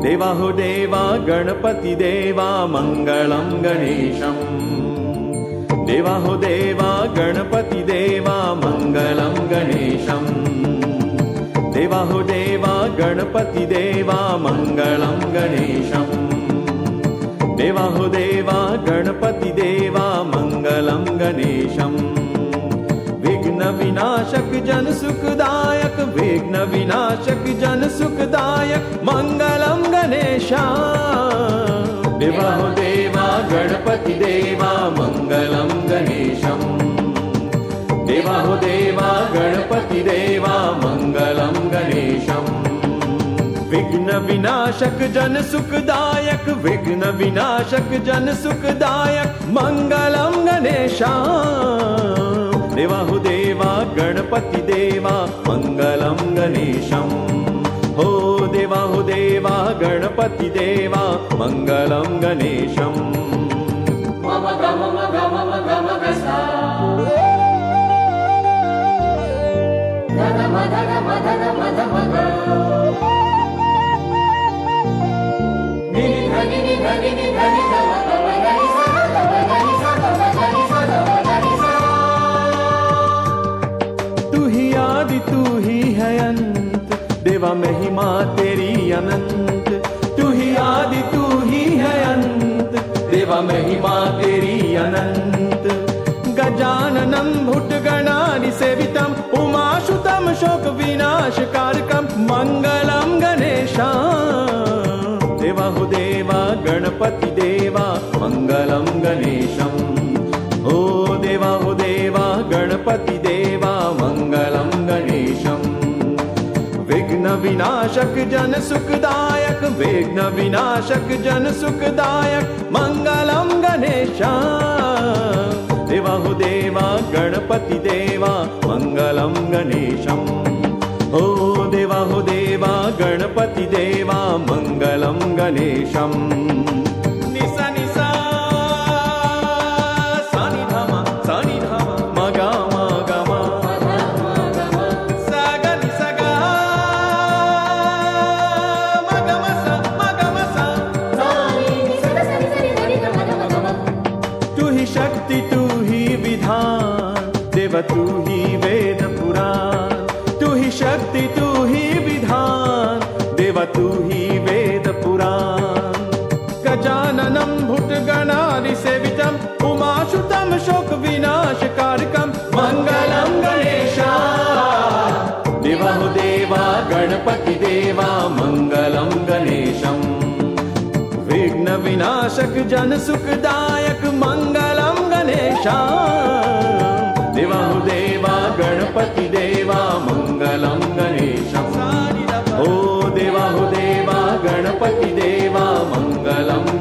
देवा हो देवा गणपति देवा मंगलम गणेशम। देवा हो देवा गणपति देवा मंगलम गणेशम। देवा हो देवा गणपति देवा मंगलम गणेशम। देवा हो देवा गणपति देवा मंगलम गणेशम। विघ्न विनाशक जन सुखदायक, विघ्न विनाशक जन सुखदायक मंगलम गणेशा। देवा हो देवा गणपति देवा मंगलम गणेशम। देवा हो देवा गणपति देवा मंगलम गणेशम। विघ्न विनाशक जन सुखदायक, विघ्न विनाशक जन सुखदायक मंगलम गणेशा। देवा हो देवा गणपति देवा मंगलम गणेशम। हो देवा हो देवा गणपति देवा मंगलम गणेशम। मम गम गम गम गसा धन मदन मदन मद मग निनि धनि धनि धनि धम गम गनि सा गम गनि सा गम गनि सा गम गनि सा। तू ही आदि तू ही है अंत, देवा महिमा तेरी अनंत। तू ही आदि तू ही है अंत, देवा महिमा तेरी अनंत। गजाननं भुट्गणानि सेवितं उमाशुतं शोक विनाशकारकं मंगलम गणेशा। देवा हो देवा गणपति देवा मंगलम गणेशम। हो देवा हो देवा गणपति देवा मंगलम गणेशम। विघ्न विनाशक जन सुखदायक, विघ्न विनाशक जन सुखदायक मंगलम गणेशा। देवा हो देवा गणपति देवा मंगलम गणेशम। हो देवा हो देवा गणपति देवा मंगलम गणेशम। निसा निसा सानि धामा मगा मगा मा सागा निसा गा मगा मसा सानि निसा सनि सनि धनि धम धम धम। तू ही शक्ति तू ही विधान, देवा तू ही वेद पुराण। तू ही शक्ति तू ही विधान, देवा तू ही वेद पुराण। गजाननं भुट्गणानि सेवितं उमाशुतं शोक विनाशकारकं मंगलम गणेशा। देवा हो देवा गणपति देवा मंगलम गणेशम। विघ्न विनाशक जन सुखदायक मंगलम गणेशा। देवा हो देवा गणपति देवा मंगलम गणेशम। हो देवा हो देवा गणपति देवा मंगलम